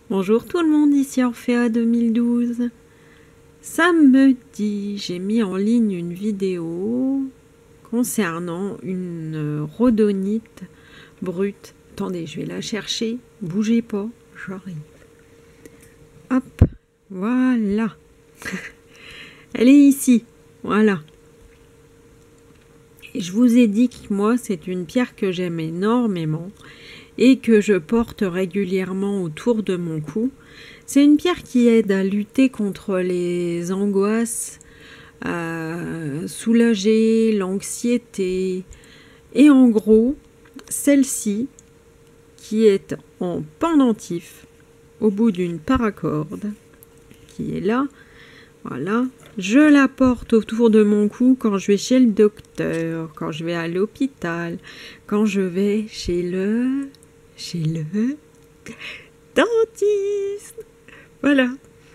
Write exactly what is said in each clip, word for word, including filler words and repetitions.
Bonjour tout le monde, ici Orphea deux mille douze. Samedi, j'ai mis en ligne une vidéo concernant une rhodonite brute. Attendez, je vais la chercher. Bougez pas, j'arrive. Hop, voilà. Elle est ici, voilà. Et je vous ai dit que moi, c'est une pierre que j'aime énormément et que je porte régulièrement autour de mon cou. C'est une pierre qui aide à lutter contre les angoisses, à soulager l'anxiété. Et en gros, celle-ci, qui est en pendentif, au bout d'une paracorde, qui est là, voilà, je la porte autour de mon cou quand je vais chez le docteur, quand je vais à l'hôpital, quand je vais chez le... chez le dentiste. Voilà.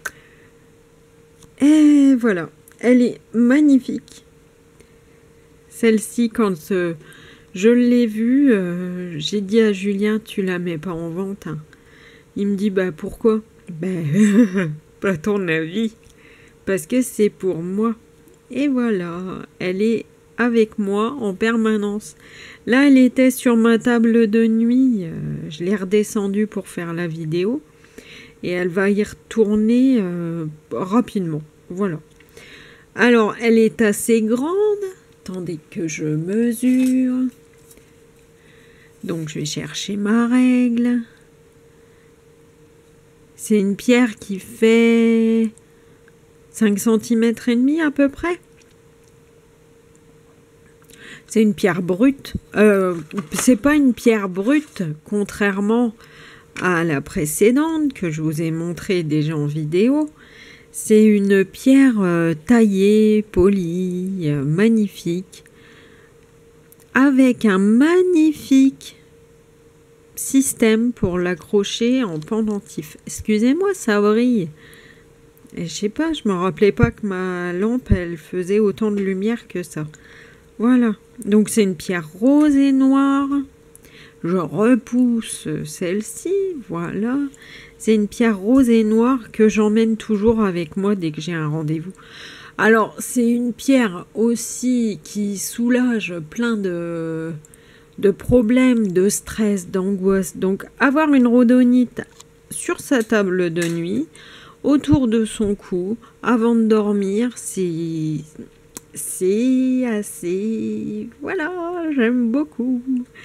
Et voilà. Elle est magnifique. Celle-ci, quand euh, je l'ai vue, euh, j'ai dit à Julien, tu la mets pas en vente, hein. Il me dit, bah pourquoi? Ben, pas ton avis. Parce que c'est pour moi. Et voilà, elle est avec moi en permanence. Là, elle était sur ma table de nuit. Euh, je l'ai redescendue pour faire la vidéo. Et elle va y retourner euh, rapidement. Voilà. Alors, elle est assez grande. Attendez que je mesure. Donc, je vais chercher ma règle. C'est une pierre qui fait cinq centimètres et demi à peu près. C'est une pierre brute. Euh, c'est pas une pierre brute, contrairement à la précédente que je vous ai montrée déjà en vidéo. C'est une pierre euh, taillée, polie, euh, magnifique, avec un magnifique système pour l'accrocher en pendentif. Excusez-moi, ça brille. Et je sais pas, je me rappelais pas que ma lampe, elle faisait autant de lumière que ça. Voilà. Donc c'est une pierre rose et noire. Je repousse celle-ci, voilà. C'est une pierre rose et noire que j'emmène toujours avec moi dès que j'ai un rendez-vous. Alors, c'est une pierre aussi qui soulage plein de, de problèmes, de stress, d'angoisse. Donc, avoir une rhodonite sur sa table de nuit, autour de son cou, avant de dormir, c'est... c'est assez... Voilà, j'aime beaucoup.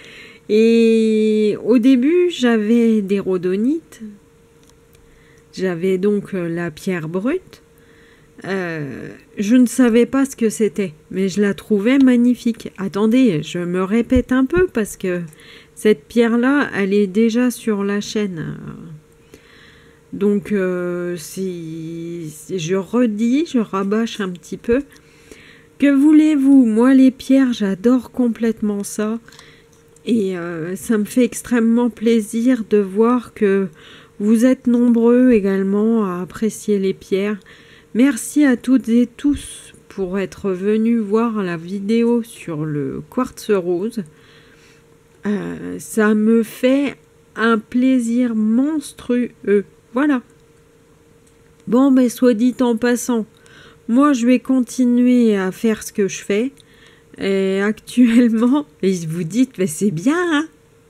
Et au début, j'avais des rhodonites. J'avais donc la pierre brute. Euh, je ne savais pas ce que c'était, mais je la trouvais magnifique. Attendez, je me répète un peu parce que cette pierre-là, elle est déjà sur la chaîne. Donc, euh, si je redis, je rabâche un petit peu. Que voulez-vous? Moi, les pierres, j'adore complètement ça. Et euh, ça me fait extrêmement plaisir de voir que vous êtes nombreux également à apprécier les pierres. Merci à toutes et tous pour être venus voir la vidéo sur le quartz rose. Euh, ça me fait un plaisir monstrueux. Voilà. Bon, mais soit dit en passant, moi je vais continuer à faire ce que je fais. Et actuellement, et vous dites, mais c'est bien, hein?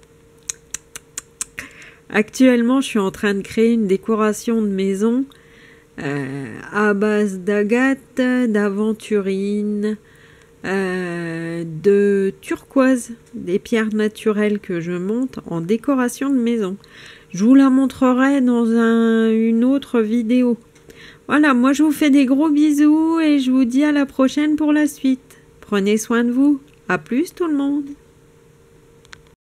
Actuellement, je suis en train de créer une décoration de maison euh, à base d'agate, d'aventurine, euh, de turquoise, des pierres naturelles que je monte en décoration de maison. Je vous la montrerai dans un, une autre vidéo. Voilà, moi je vous fais des gros bisous et je vous dis à la prochaine pour la suite. Prenez soin de vous. À plus tout le monde.